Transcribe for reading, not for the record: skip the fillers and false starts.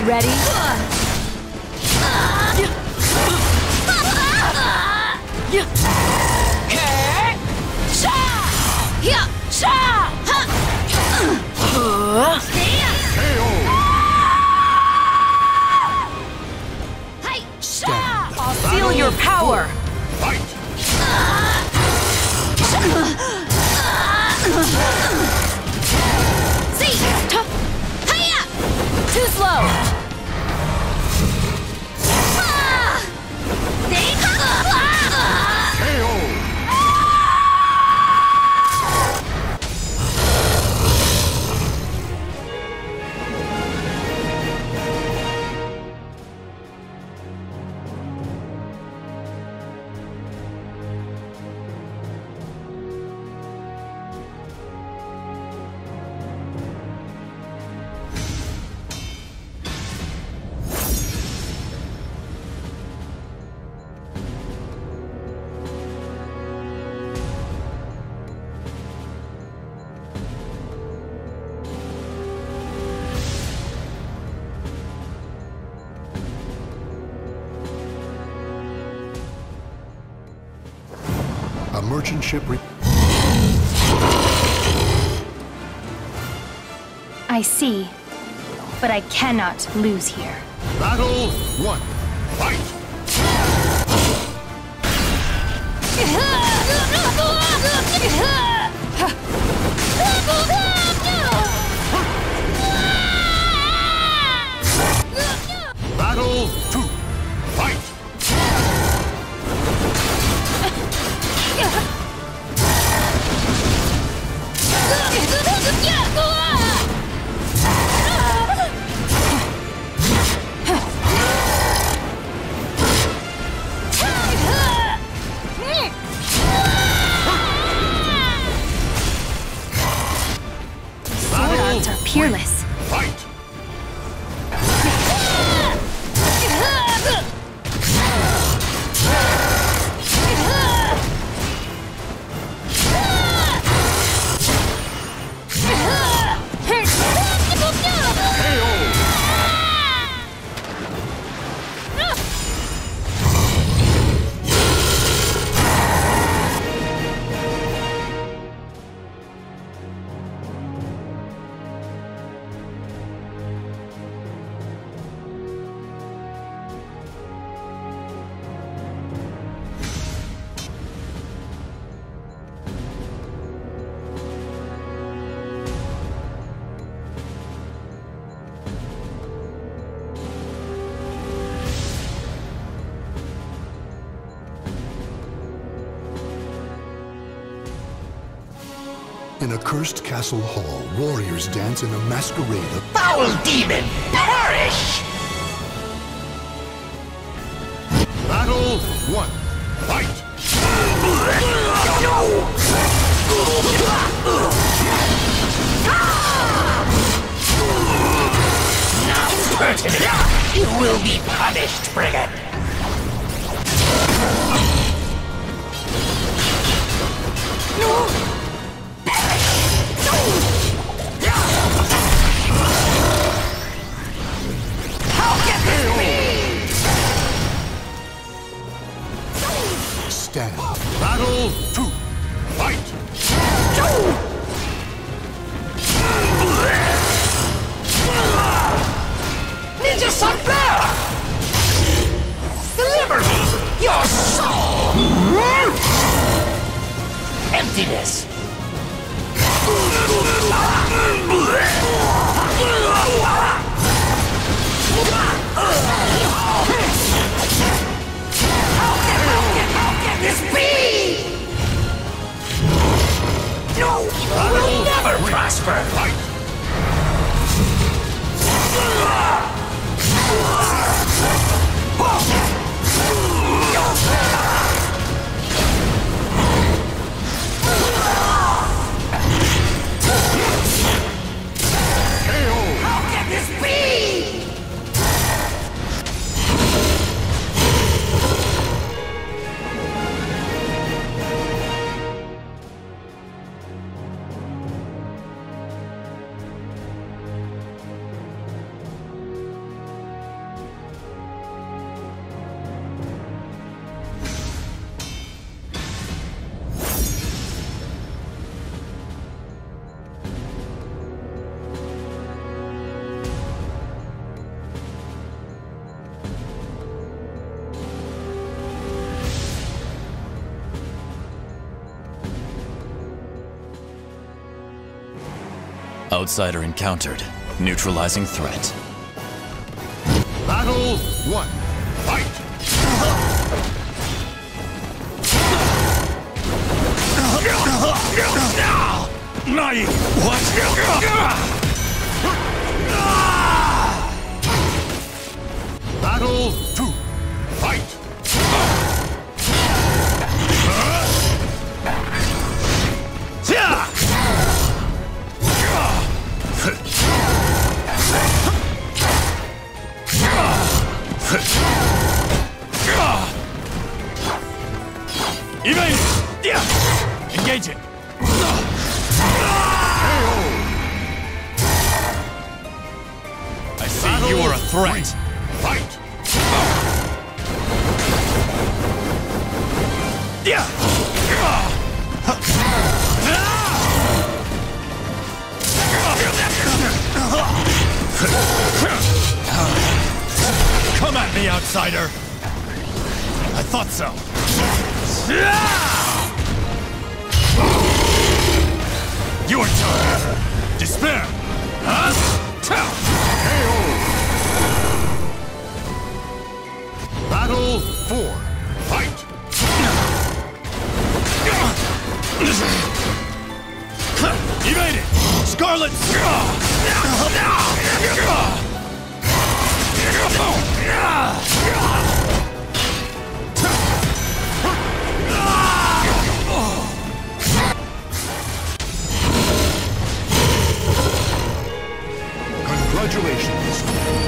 Ready? I'll feel your power! Fight! Too slow! A merchant ship. I see. But I cannot lose here. Battle 1. Fight! Battle 2. Fight! Sword arts are peerless. Fight! In a cursed castle hall, warriors dance in a masquerade of Foul demon, perish! Battle 1. Fight! Now, pertinent, you will be punished, brigand! Stand. Battle 2. Fight! Ninja Sunflower! Deliver me your soul! Emptiness! How can this be? No, you will never prosper! Fight! How can this be? Outsider encountered. Neutralizing threat. Battle 1. Fight! Nai! What? Battle 2. Fight! Evade! Engage it! I see you are a threat! Fight! Come at me, outsider! I thought so. Your turn! Despair! Battle 4. Fight! Evade it! Scarlet! Congratulations.